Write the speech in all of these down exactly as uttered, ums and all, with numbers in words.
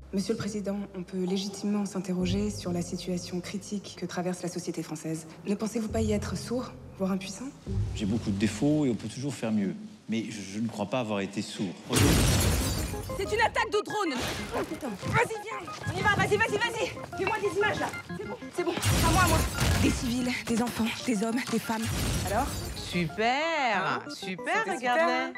Monsieur le Président, on peut légitimement s'interroger sur la situation critique que traverse la société française. Ne pensez-vous pas y être sourd, voire impuissant? J'ai beaucoup de défauts et on peut toujours faire mieux. Mais je, je ne crois pas avoir été sourd. C'est une attaque de drone. Oh putain. Vas-y, viens. On y va, vas-y, vas-y, vas-y. Fais-moi des images, là. C'est bon, c'est bon. À moi, à moi. Des civils, des enfants, des hommes, des femmes. Alors? Super, super, regardez.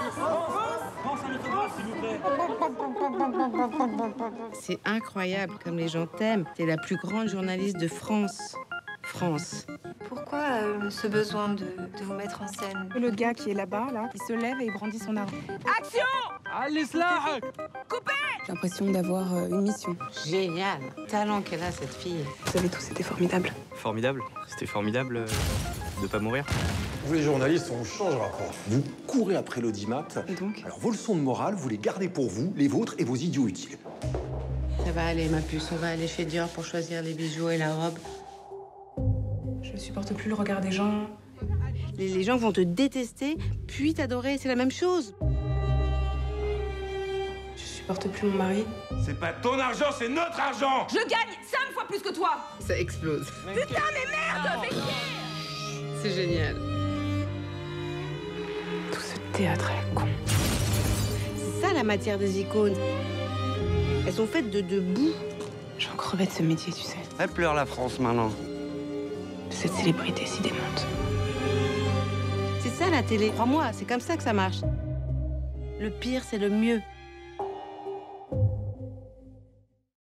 C'est incroyable comme les gens t'aiment. T'es la plus grande journaliste de France. France. Pourquoi euh, ce besoin de, de vous mettre en scène? Le gars qui est là-bas, là, il se lève et il brandit son arme. Action! Allez, Slah! Coupez! J'ai l'impression d'avoir euh, une mission. Génial. Talent qu'elle a, cette fille. Vous avez tous été formidables. Formidable. C'était formidable euh, de pas mourir. Vous les journalistes, on changera pas. Vous courez après l'audimat. Et donc? Alors vos leçons de morale, vous les gardez pour vous, les vôtres et vos idiots utiles. Ça va aller, ma puce. On va aller chez Dior pour choisir les bijoux et la robe. Je ne supporte plus le regard des gens. Les, les gens vont te détester, puis t'adorer. C'est la même chose. Je supporte plus mon mari. C'est pas ton argent, c'est notre argent! Je gagne cinq fois plus que toi. Ça explose. Putain, mais merde! Fais chier! C'est génial. Tout ce théâtre est con. C'est ça, la matière des icônes. Elles sont faites de, de boue. J'en crevais de ce métier, tu sais. Elle pleure la France maintenant. De cette célébrité si démente. C'est ça, la télé. Crois-moi, c'est comme ça que ça marche. Le pire, c'est le mieux.